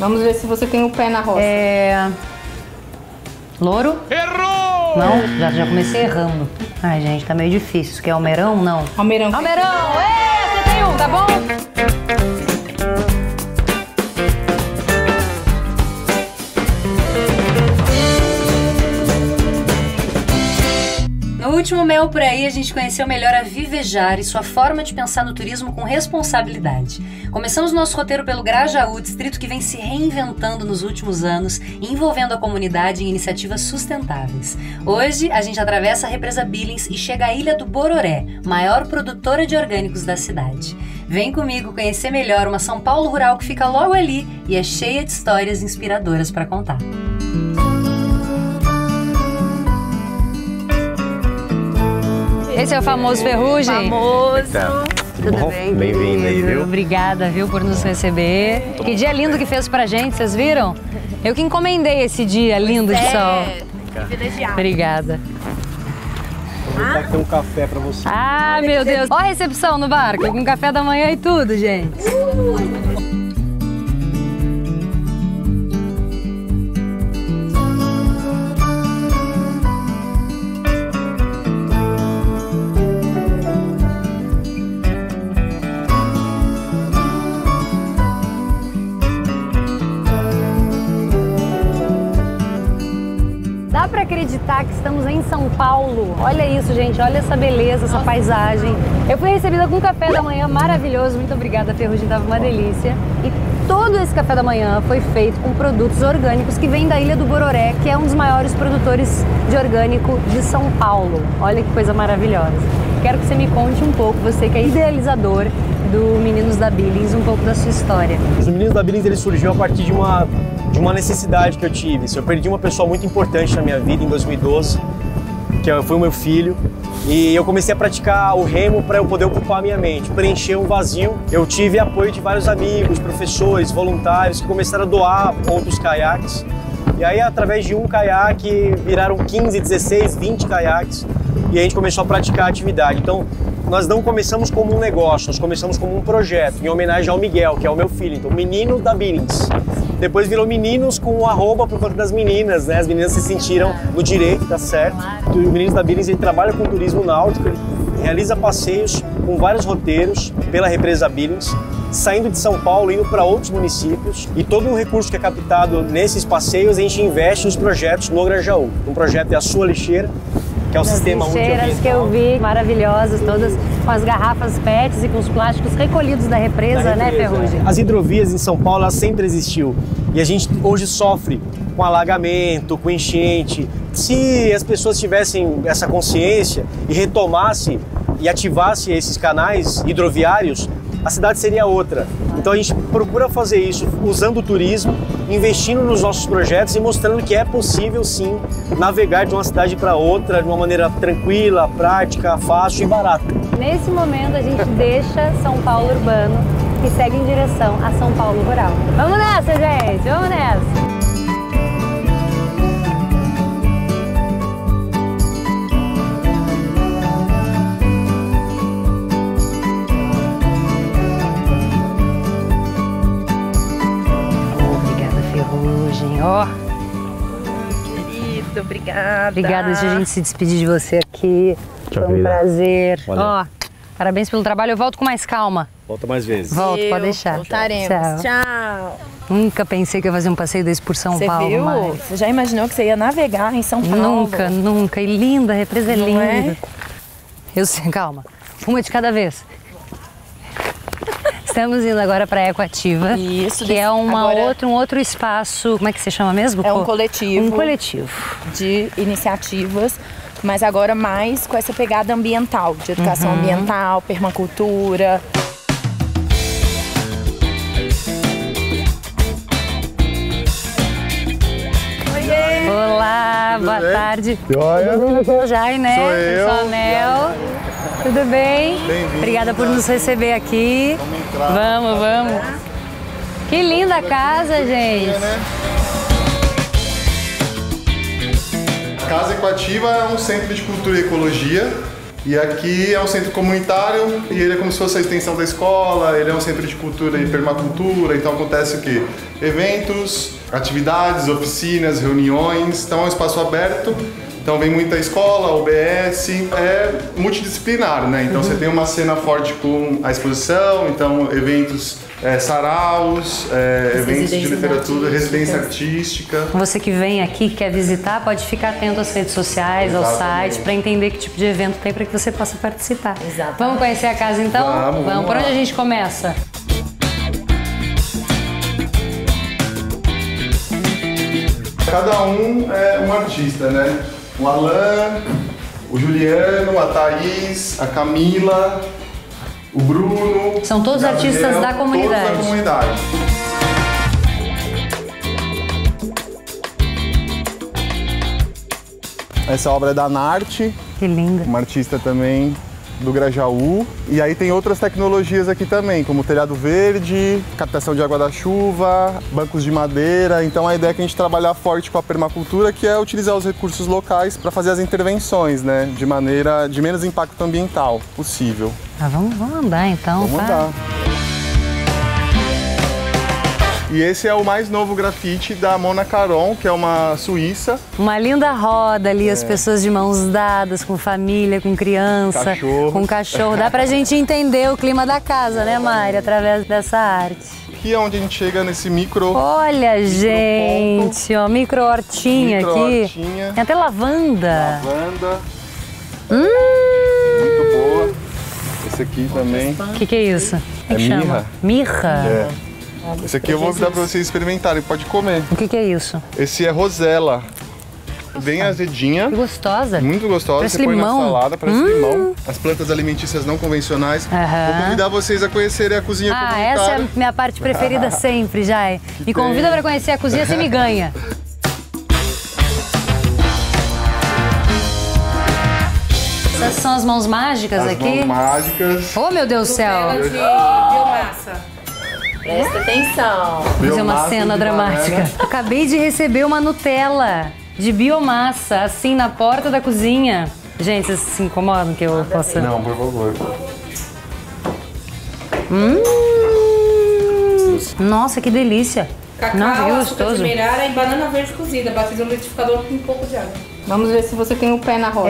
Vamos ver se você tem o pé na roça. Louro? Errou! Não? Já comecei errando. Ai, gente, tá meio difícil. Isso aqui é almeirão? Não. Almeirão. Almeirão! Você tem um, tá bom? No último Mel por Aí, a gente conheceu melhor a Vivejar e sua forma de pensar no turismo com responsabilidade. Começamos nosso roteiro pelo Grajaú, distrito que vem se reinventando nos últimos anos, envolvendo a comunidade em iniciativas sustentáveis. Hoje, a gente atravessa a represa Billings e chega à Ilha do Bororé, maior produtora de orgânicos da cidade. Vem comigo conhecer melhor uma São Paulo rural que fica logo ali e é cheia de histórias inspiradoras para contar. Esse é o famoso Ferrugem? Famoso. Tudo bem? Bem-vindo aí, viu? Obrigada, viu, por nos receber. Que dia lindo que fez pra gente, vocês viram? Eu que encomendei esse dia lindo de sol. Privilegiado. Obrigada. Vou aproveitar que tem um café pra você. Ah, meu Deus. Ó a recepção no barco, com café da manhã e tudo, gente. Dá pra acreditar que estamos em São Paulo? Olha isso, gente, olha essa beleza, essa paisagem. Eu fui recebida com um café da manhã maravilhoso, muito obrigada, Ferrugem, tava uma delícia. E todo esse café da manhã foi feito com produtos orgânicos que vêm da Ilha do Bororé, que é um dos maiores produtores de orgânico de São Paulo. Olha que coisa maravilhosa. Quero que você me conte um pouco, você que é idealizador do Meninos da Billings, um pouco da sua história. Os Meninos da Billings, ele surgiu a partir de uma necessidade que eu tive. Eu perdi uma pessoa muito importante na minha vida em 2012, que foi o meu filho, e eu comecei a praticar o remo para eu poder ocupar a minha mente, preencher um vazio. Eu tive apoio de vários amigos, professores, voluntários que começaram a doar outros caiaques. E aí, através de um caiaque, viraram 15, 16, 20 caiaques e a gente começou a praticar a atividade. Então, nós não começamos como um negócio, nós começamos como um projeto, em homenagem ao Miguel, que é o meu filho, então, Menino da Billings. Depois virou Meninos com o arroba por conta das meninas, né? As meninas se sentiram no direito, tá certo? O Meninos da Billings, ele trabalha com turismo náutico, ele realiza passeios com vários roteiros pela represa Billings, saindo de São Paulo, indo para outros municípios, e todo o recurso que é captado nesses passeios a gente investe nos projetos no Grajaú. Um projeto é a Sua Lixeira, que é o sistema lixeiras que eu vi, maravilhosas, todas com as garrafas PETs e com os plásticos recolhidos da represa, né, Ferrugem? As hidrovias em São Paulo, ela sempre existiu. E a gente hoje sofre com alagamento, com enchente. Se as pessoas tivessem essa consciência e retomassem e ativassem esses canais hidroviários, a cidade seria outra. Então a gente procura fazer isso usando o turismo, investindo nos nossos projetos e mostrando que é possível sim navegar de uma cidade para outra de uma maneira tranquila, prática, fácil e barata. Nesse momento a gente deixa São Paulo urbano e segue em direção a São Paulo rural. Vamos nessa, gente! Vamos nessa! Ó. Querido, obrigada. Obrigada de a gente se despedir de você aqui. Foi um prazer. Ó, parabéns pelo trabalho. Eu volto com mais calma. Volta mais vezes. Volto, pode deixar. Voltaremos. Tchau. Nunca pensei que ia fazer um passeio desse por São Paulo. Você viu? Mas... Você já imaginou que você ia navegar em São Paulo? Nunca, nunca. E linda, a represa é linda. É? Eu sei, calma. Uma de cada vez. Estamos indo agora para a Ecoativa, Isso, que é um agora... outro espaço, como é que se chama mesmo? É um coletivo. Um coletivo. De iniciativas, mas agora mais com essa pegada ambiental, de educação ambiental, permacultura. Olá, boa tarde. Joia. Sou Jai, né? Sou eu. Sou a Mel. Tudo bem? Bem-vinda. Obrigada por nos receber aqui. Vamos entrar. Vamos, vamos. Que linda a casa, gente. A Casa Ecoativa é um centro de cultura e ecologia E aqui é um centro comunitário e ele é como se fosse a extensão da escola, ele é um centro de cultura e permacultura, então acontece o quê? Eventos, atividades, oficinas, reuniões, então é um espaço aberto. Então vem muita escola, OBS, é multidisciplinar, né? Então você tem uma cena forte com a exposição, então eventos, saraus, eventos de literatura, residência artística. Você que vem aqui, que quer visitar, pode ficar atento às redes sociais, ao site, para entender que tipo de evento tem para que você possa participar. Exatamente. Vamos conhecer a casa então? Vamos. Por onde a gente começa? Cada um é um artista, né? O Alan, o Juliano, a Thaís, a Camila, o Bruno. São todos artistas da comunidade. Todos da comunidade. Essa obra é da Narte. Que linda. Uma artista também do Grajaú. E aí tem outras tecnologias aqui também, como telhado verde, captação de água da chuva, bancos de madeira. Então a ideia é que a gente trabalhar forte com a permacultura, que é utilizar os recursos locais para fazer as intervenções, né, de maneira de menos impacto ambiental possível. Vamos andar então, Vamos andar. E esse é o mais novo grafite da Mona Caron, que é uma suíça. Uma linda roda ali, as pessoas de mãos dadas, com família, com criança, Cachorro. com cachorro. Dá pra gente entender o clima da casa, né, Mari, através dessa arte. Aqui é onde a gente chega nesse micro. Olha, gente, ó, micro hortinha aqui. Micro-hortinha. Tem até lavanda. Lavanda. Muito boa. Esse aqui também. O que é isso? É que chama? mirra. Mirra? É. Esse aqui eu vou dar pra vocês experimentarem, pode comer. O que é isso? Esse é rosela. Bem azedinha. Que gostosa. Muito gostosa. Parece Você põe limão. na salada, parece limão. As plantas alimentícias não convencionais. Vou convidar vocês a conhecerem a cozinha comunitária. Essa é a minha parte preferida sempre, Jai. Me convida pra conhecer a cozinha, você me ganha. Essas são as mãos mágicas As aqui? mãos mágicas. Oh, meu Deus do céu. De biomassa. Presta atenção. Vou fazer uma Biomassa cena de dramática. banana. Acabei de receber uma Nutella de biomassa, assim, na porta da cozinha. Gente, vocês se incomodam que eu possa... Não, por favor. Nossa, que delícia. Cacau, Nossa, que açúcar gostoso. demerara e banana verde cozida, batida no liquidificador com um pouco de água. Vamos ver se você tem o pé na roça.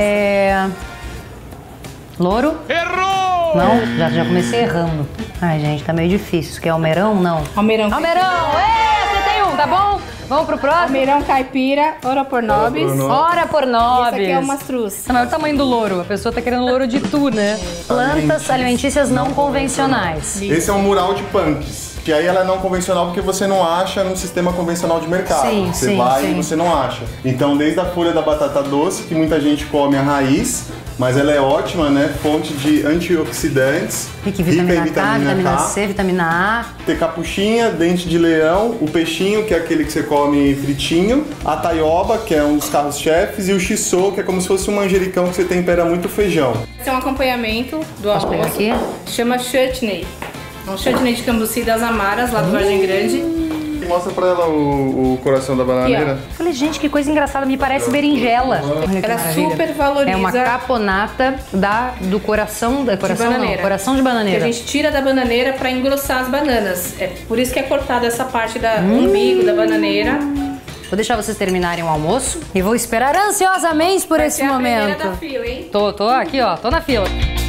Louro? Errou! Não? Já comecei errando. Ai, gente, tá meio difícil. Isso aqui é almeirão? Não. Almeirão. Almeirão! Você tem um, tá bom? Vamos pro próximo? Almeirão caipira, ora por nobis. Ora por nobis. Esse aqui é o mastruz. Não, é o tamanho do louro. A pessoa tá querendo louro de tu, né? Plantas alimentícias não convencionais. Esse é um mural de punks. Que aí ela é não convencional porque você não acha num sistema convencional de mercado. Sim, você sim, vai sim. e você não acha. Então, desde a folha da batata doce, que muita gente come a raiz, mas ela é ótima, né? Fonte de antioxidantes, Rica em vitamina K, vitamina C, vitamina A. Tem capuchinha, dente de leão, o peixinho, que é aquele que você come fritinho, a taioba, que é um dos carros-chefes, e o shiso, que é como se fosse um manjericão que você tempera muito feijão. Esse é um acompanhamento do Posso pegar almoço. aqui? Chama chutney. É um chutney de cambuci das Amaras, lá do Vargem Grande. Mostra pra ela o coração da bananeira. Falei, gente, que coisa engraçada, me parece berinjela. Olha que Ela maravilha. super valoriza É uma caponata do coração da de bananeira. coração de Que bananeira. a gente tira da bananeira para engrossar as bananas. É por isso que é cortada essa parte da umbigo da bananeira. Vou deixar vocês terminarem o almoço e vou esperar ansiosamente por esse Essa é a momento. primeira da fila, hein? Tô aqui, ó, tô na fila.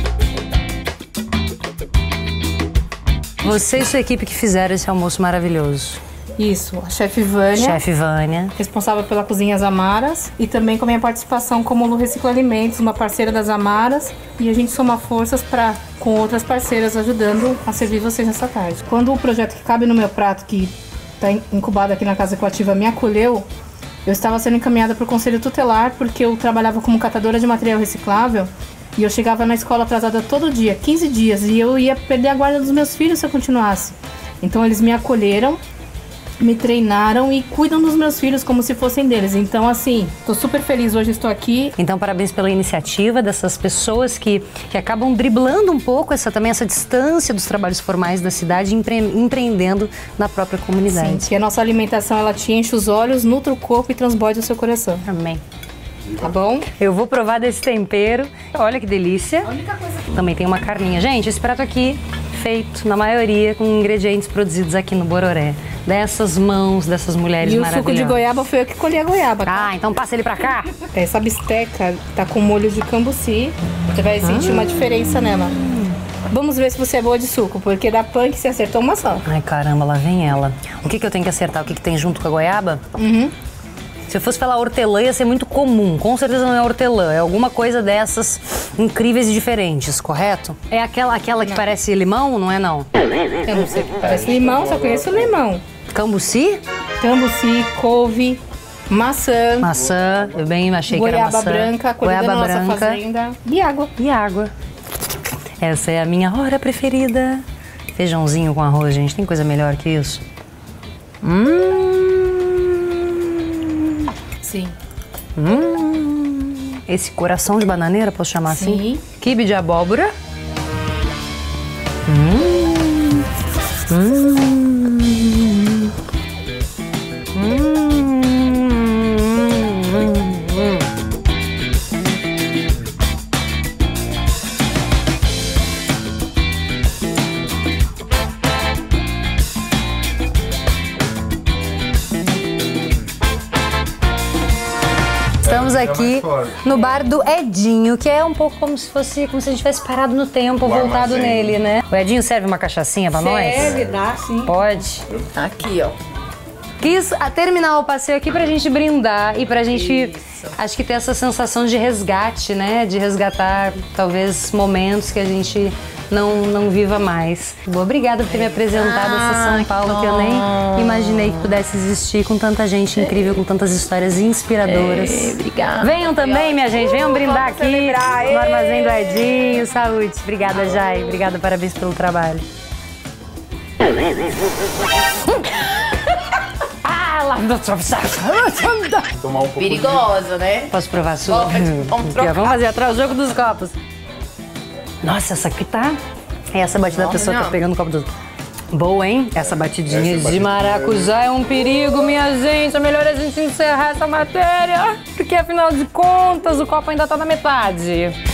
Você e sua equipe que fizeram esse almoço maravilhoso. Isso, a chefe Vânia. Chefe Vânia. Responsável pela cozinha As Amaras e também com a minha participação como no Recicla Alimentos, uma parceira das Amaras, e a gente soma forças com outras parceiras ajudando a servir vocês nessa tarde. Quando o projeto que cabe no meu prato, que está incubado aqui na Casa Ecoativa, me acolheu, eu estava sendo encaminhada para o Conselho Tutelar porque eu trabalhava como catadora de material reciclável e eu chegava na escola atrasada todo dia, 15 dias, e eu ia perder a guarda dos meus filhos se eu continuasse. Então eles me acolheram, me treinaram e cuidam dos meus filhos como se fossem deles. Então, assim, tô super feliz hoje, estou aqui. Então, parabéns pela iniciativa dessas pessoas que acabam driblando um pouco essa distância dos trabalhos formais da cidade, empreendendo na própria comunidade. Sim, que a nossa alimentação, ela te enche os olhos, nutre o corpo e transborde o seu coração. Amém. tá bom? Eu vou provar desse tempero. Olha que delícia. Também tem uma carninha. Gente, esse prato aqui, feito, na maioria, com ingredientes produzidos aqui no Bororé. Dessas mãos, dessas mulheres E o maravilhosas. suco de goiaba foi eu que colhi a goiaba, tá? Ah, então passa ele pra cá. Essa bisteca tá com molho de cambuci. Você vai sentir uma diferença nela. Vamos ver se você é boa de suco, porque da punk você acertou uma só. Ai, caramba, lá vem ela. O que eu tenho que acertar? O que tem junto com a goiaba? Se eu fosse falar hortelã, ia ser muito comum. Com certeza não é hortelã. É alguma coisa dessas incríveis e diferentes, correto? É aquela que parece limão, não é não? Eu não sei, parece limão, só conheço limão. Cambuci? Cambuci, couve, maçã, Maçã, eu bem achei que era goiaba maçã. branca, colhida goiaba na nossa branca fazenda e água. e água. Essa é a minha hora preferida. Feijãozinho com arroz, gente. Tem coisa melhor que isso? Sim. Esse coração de bananeira, posso chamar assim? Sim. Quibe de abóbora. Estamos aqui no bar do Edinho, que é um pouco como se a gente tivesse parado no tempo, voltado nele, né? O Edinho serve uma cachaçinha pra nós? Serve, dá sim. Pode. Aqui, ó. Quis terminar o passeio aqui pra gente brindar e pra gente, acho que ter essa sensação de resgate, né? De resgatar, talvez, momentos que a gente não viva mais. Obrigada por ter me apresentado essa São Paulo que eu nem imaginei que pudesse existir, com tanta gente incrível, com tantas histórias inspiradoras. Obrigada. Venham também, minha gente, venham brindar aqui no Armazém do Edinho. Saúde. Obrigada, Jai. Obrigada, parabéns pelo trabalho. Lá no Tomar um pouco Perigosa, né? Posso provar a sua? Vamos trocar. Vamos fazer atrás o jogo dos copos. Nossa, essa aqui tá... Essa batida da pessoa tá pegando o copo do... Boa, hein? Essa batidinha de maracujá é um perigo, minha gente. É melhor a gente encerrar essa matéria, porque afinal de contas o copo ainda tá na metade.